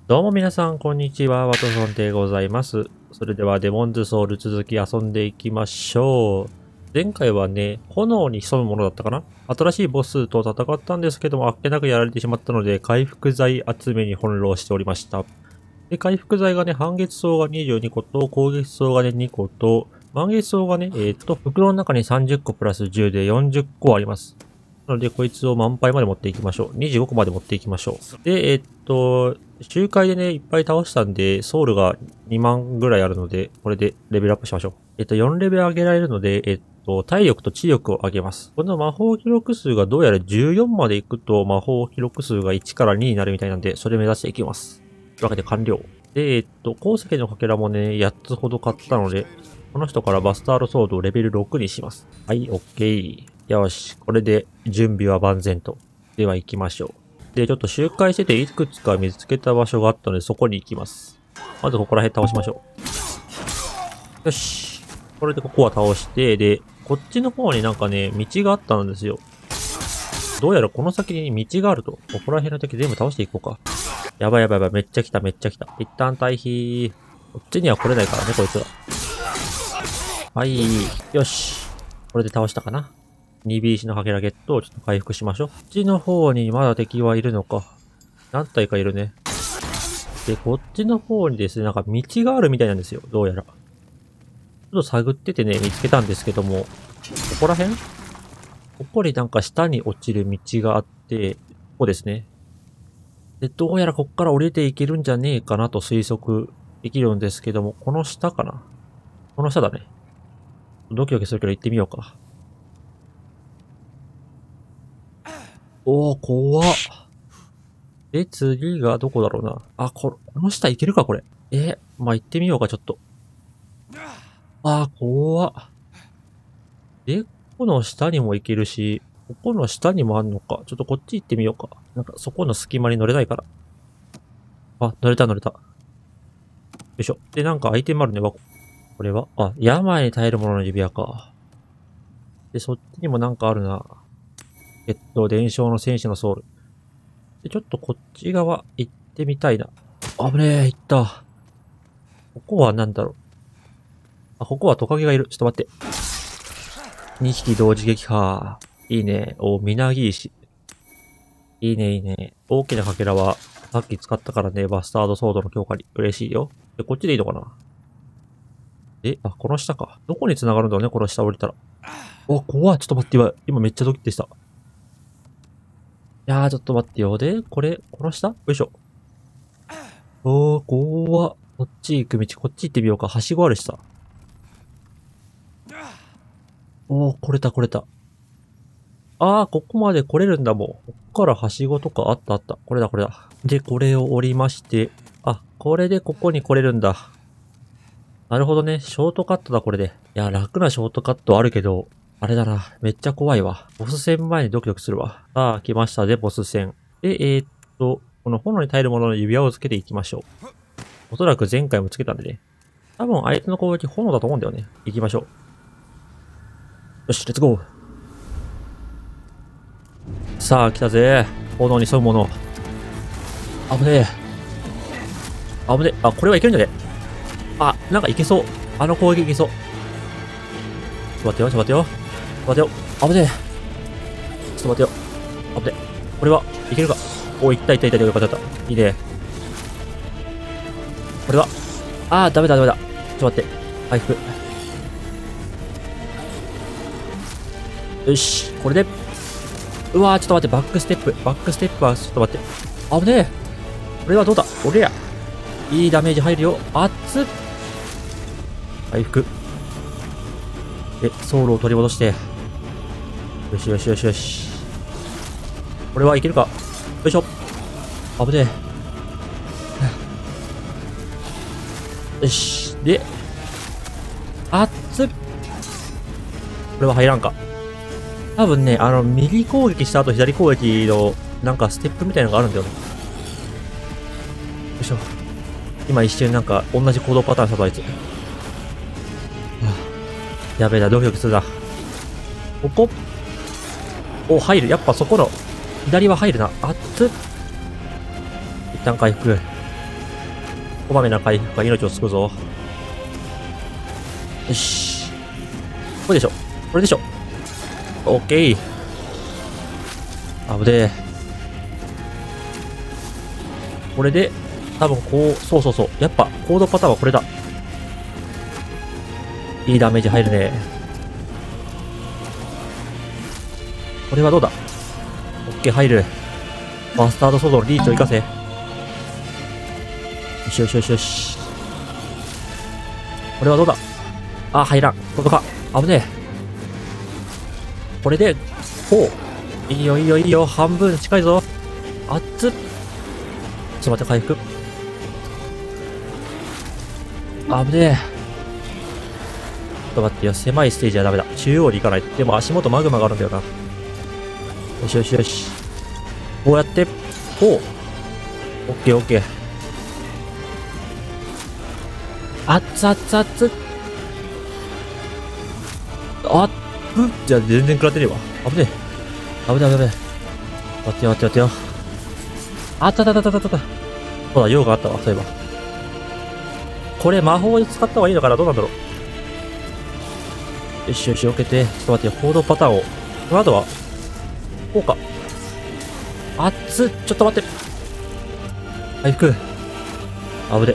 どうも皆さん、こんにちは。ワトソンでございます。それでは、デモンズソウル続き遊んでいきましょう。前回はね、炎に潜むものだったかな？新しいボスと戦ったんですけども、あっけなくやられてしまったので、回復剤集めに翻弄しておりました。で、回復剤がね、半月草が22個と、高月草がね、2個と、満月草がね、袋の中に30個プラス10で40個あります。なので、こいつを満杯まで持っていきましょう。25個まで持っていきましょう。で、周回でね、いっぱい倒したんで、ソウルが2万ぐらいあるので、これでレベルアップしましょう。4レベル上げられるので、体力と知力を上げます。この魔法記録数がどうやら14までいくと、魔法記録数が1から2になるみたいなんで、それ目指していきます。というわけで完了。で、鉱石のかけらもね、8つほど買ったので、この人からバスタードソードをレベル6にします。はい、オッケー。よし、これで準備は万全と。では行きましょう。で、ちょっと周回してていくつか見つけた場所があったので、そこに行きます。まずここら辺倒しましょう。よし。これでここは倒して、で、こっちの方になんかね、道があったんですよ。どうやらこの先に道があると。ここら辺の敵全部倒していこうか。やばいやばいやばい、めっちゃ来ためっちゃ来た。一旦退避。こっちには来れないからね、こいつら。はい。よし。これで倒したかな。2B のかけらゲットをちょっと回復しましょう。こっちの方にまだ敵はいるのか。何体かいるね。で、こっちの方にですね、なんか道があるみたいなんですよ。どうやら。ちょっと探っててね、見つけたんですけども、ここら辺ここになんか下に落ちる道があって、ここですね。で、どうやらこっから降りていけるんじゃねえかなと推測できるんですけども、この下かな？この下だね。ドキドキするけど行ってみようか。おー、怖っ。で、次がどこだろうな。あ、この下行けるか、これ。まあ、行ってみようか、ちょっと。あー、怖っ。で、ここの下にも行けるし、ここの下にもあんのか。ちょっとこっち行ってみようか。なんか、そこの隙間に乗れないから。あ、乗れた乗れた。よいしょ。で、なんかアイテムあるね。これは病に耐えるものの指輪か。で、そっちにもなんかあるな。伝承の戦士のソウル。で、ちょっとこっち側行ってみたいな。危ねえ、行った。ここはなんだろう。ここはトカゲがいる。ちょっと待って。2匹同時撃破。いいね。みなぎ石。いいね、いいね。大きなかけらは、さっき使ったからね、バスタードソードの強化に。嬉しいよ。で、こっちでいいのかな？この下か。どこに繋がるんだろうね、この下降りたら。怖っ。ちょっと待って、今めっちゃドキッてした。いやー、ちょっと待ってよ。で、この下？よいしょ。怖っ。こっち行く道、こっち行ってみようか。はしごあるしさ。来れた来れた。ここまで来れるんだもん。こっからはしごとかあったあった。これだこれだ。で、これを降りまして。これでここに来れるんだ。なるほどね。ショートカットだ、これで。いや、楽なショートカットあるけど、あれだな。めっちゃ怖いわ。ボス戦前にドキドキするわ。さあ、来ましたね、ボス戦。で、この炎に耐えるものの指輪をつけていきましょう。おそらく前回もつけたんでね。多分、相手の攻撃炎だと思うんだよね。行きましょう。よし、レッツゴー。さあ、来たぜ。炎に沿うもの。危ねえ。危ねえ。これはいけるんじゃね？なんかいけそう。あの攻撃いけそう。ちょっと待ってよ、ちょっと待ってよ。待てよ。危ねえ。ちょっと待ってよ。危ねえ。これはいけるか？いったいったいったいった。よかった。いいね。これは、ダメだダメだ。ちょっと待って。回復。よし。これで、うわー、ちょっと待って。バックステップ。バックステップは、ちょっと待って。危ねえ。これはどうだ？俺や。いいダメージ入るよ。熱っ。回復。で、ソウルを取り戻して。よしよしよしよし。これはいけるか？よいしょ。危ねえ。よし。で、熱っ。これは入らんか。多分ね、右攻撃した後左攻撃の、なんかステップみたいなのがあるんだよね。よいしょ。今一瞬なんか同じ行動パターンしたぞ、あいつ。やべえな、ドキドキするな。ここ入る。やっぱそこの、左は入るな。熱っ。一旦回復。 こまめな回復が命を救うぞ。よし。これでしょ。これでしょ。オッケー。危ねえ。これで、多分こう、そうそうそう。やっぱ、コードパターンはこれだ。いいダメージ入るね。これはどうだ？オッケー、入る。バスタードソードのリーチを生かせ。よしよしよしよし。これはどうだ？あ、入らん。届か。危ねえ。これで、こう。いいよいいよいいよ。半分近いぞ。あっつ。ちょっと待って、回復。危ねえ。ちょっと待ってよ。狭いステージはダメだ。中央に行かない。でも足元マグマがあるんだよな。よしよしよし。こうやって、こう。オッケーオッケー。あっつあっつあっつ。あっぶじゃあ全然食らってねえわ。危ねえ。危ねえ危ねえ。待ってよ待ってよ待ってよ。あったたたたたたた。そうだ、用があったわ、そういえば。これ魔法を使った方がいいのかな？どうなんだろう。よしよし、避けて。ちょっと待ってよ、行動パターンを。この後は、こうか。あっつ、ちょっと待って。回復。危ね。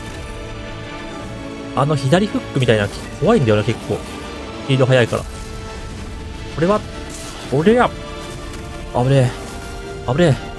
左フックみたいな、怖いんだよな、結構。スピード速いから。これは、俺や。危ねえ。危ねえ。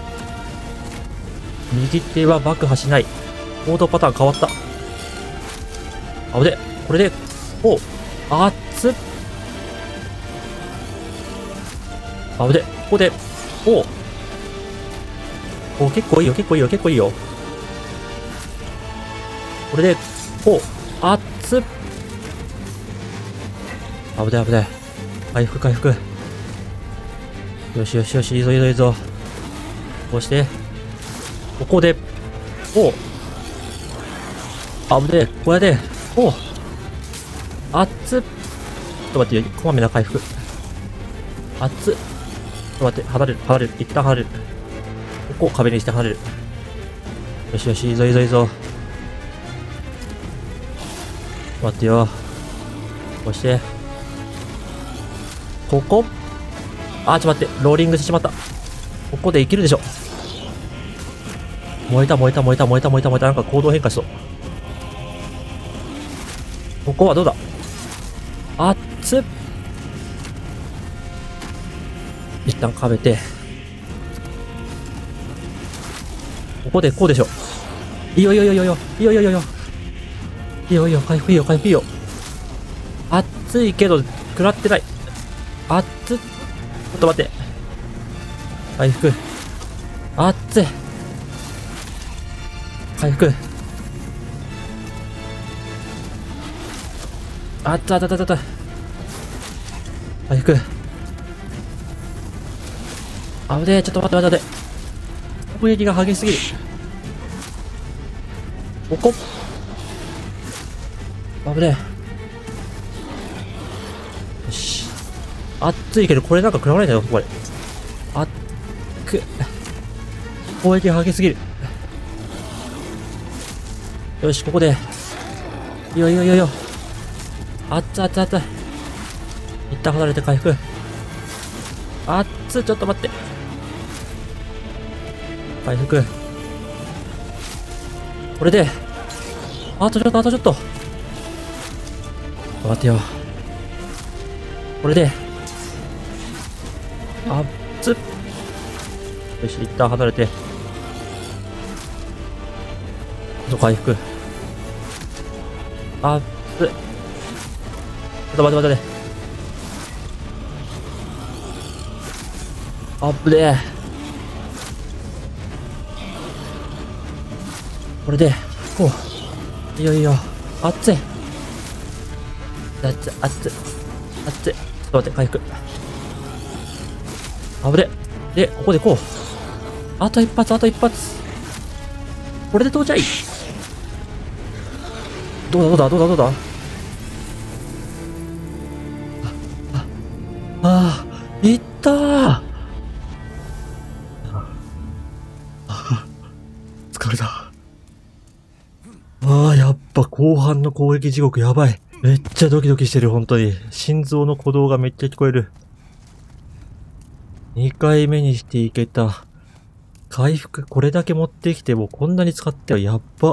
右手は爆破しない。行動パターン変わった。危ねえ。これで、おう。あっつ。危ねえ。ここで、おう。お、結構いいよ、結構いいよ、結構いいよ。これで、おう。あっつ。危ねえ、危ねえ。回復、回復。よしよしよし、いいぞいいぞいいぞ。こうして、ここで、おう。危ねえ、これで、おう。あっつ。ちょっと待って、こまめな回復。あっつ。ちょっと待って、離れる、離れる、一旦離れる。ここを壁にして離れる。よしよし、いいぞいいぞいいぞ。待ってよ。こうして。ここあ、ちょっと待って、ローリングしてしまった。ここでいけるでしょ。燃えた燃えた燃えた燃えた燃えた燃えた。なんか行動変化しそう。ここはどうだ？あっつ。一旦壁て。ここでこうでしょ。いいよいいよいいよいいよいいよいいよいいよいいよいいよ、回復いいよ回復いいよ。熱いけど食らってない。熱っ。ちょっと待って。回復。熱い。回復。あったあったあったあった。回復。危ねえ、ちょっと待って待って待って。攻撃が激しすぎる。ここ。危ねえ。よし。熱いけど、これなんか食らわないんだよ、これ。あっく。攻撃が激しすぎる。よし、ここで。いいよいいよいいよ。あっつあっつあっつ。一旦離れて回復。あっつ、ちょっと待って。回復。これで。あとちょっと、あとちょっと。待ってよ。これで。あっつ。よし、一旦離れて。回復。あっつ。ちょっと待って待って。あぶねえ。これで、おう。いいよいいよ。熱い。熱い、熱い。熱い。ちょっと待って、回復。あぶねえ。で、ここでこう。あと一発、あと一発。これで到着。どうだどうだどうだどうだ。ああ、いったー。疲れた。 ぱ後半の攻撃地獄やばい。めっちゃドキドキしてる、本当に。心臓の鼓動がめっちゃ聞こえる。2回目にしていけた。回復、これだけ持ってきてもこんなに使ってはやっば。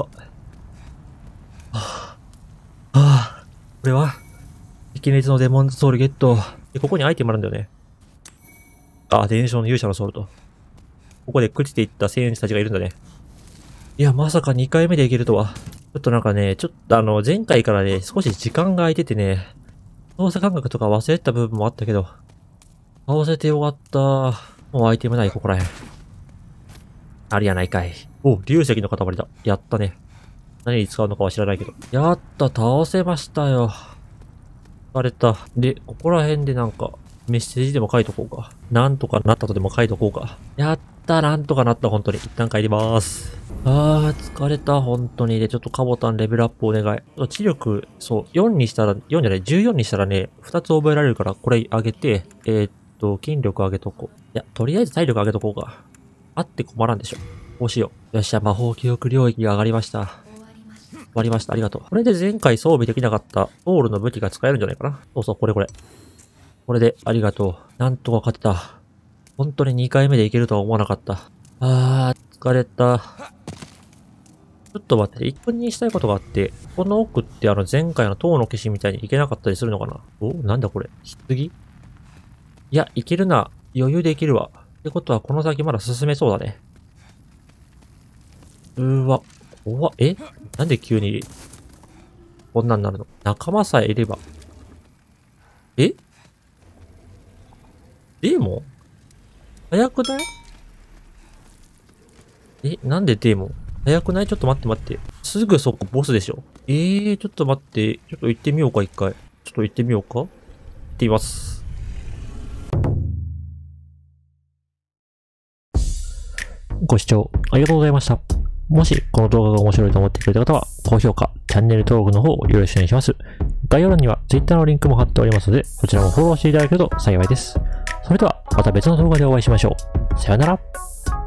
これは激烈のデモンズソウルゲット。で、ここにアイテムあるんだよね。伝承の勇者のソウルと。ここで朽ちていった戦士たちがいるんだね。いや、まさか2回目でいけるとは。ちょっとなんかね、前回からね、少し時間が空いててね、操作感覚とか忘れてた部分もあったけど、倒せてよかった。もうアイテムない、ここらへん。あるやないかい。お、流石の塊だ。やったね。何に使うのかは知らないけど。やった、倒せましたよ。疲れた。で、ここら辺でなんか、メッセージでも書いとこうか。なんとかなったとでも書いとこうか。やった、なんとかなった、本当に。一旦帰りまーす。疲れた、本当に。で、ちょっとカボタンレベルアップお願い。知力、そう、4にしたら、4じゃない、14にしたらね、2つ覚えられるから、これ上げて、筋力上げとこう。いや、とりあえず体力上げとこうか。あって困らんでしょ。こうしよう。よっしゃ、魔法記憶領域が上がりました。終わりました。ありがとう。これで前回装備できなかったソウルの武器が使えるんじゃないかな。そうそう、これ。これで、ありがとう。なんとか勝てた。本当に2回目でいけるとは思わなかった。疲れた。ちょっと待って、一分にしたいことがあって、この奥って前回の塔の消しみたいにいけなかったりするのかな。なんだこれ。棺？いや、いけるな。余裕でいけるわ。ってことは、この先まだ進めそうだね。怖っ。なんで急に、こんなんなるの？仲間さえいれば。デーモン？早くない？なんでデーモン？早くない？ちょっと待って。すぐそこボスでしょ。ちょっと待って。ちょっと行ってみようか、一回。ちょっと行ってみようか。行ってみます。ご視聴ありがとうございました。もしこの動画が面白いと思ってくれた方は、高評価、チャンネル登録の方よろしくお願いします。概要欄には Twitter のリンクも貼っておりますので、そちらもフォローしていただけると幸いです。それではまた別の動画でお会いしましょう。さよなら。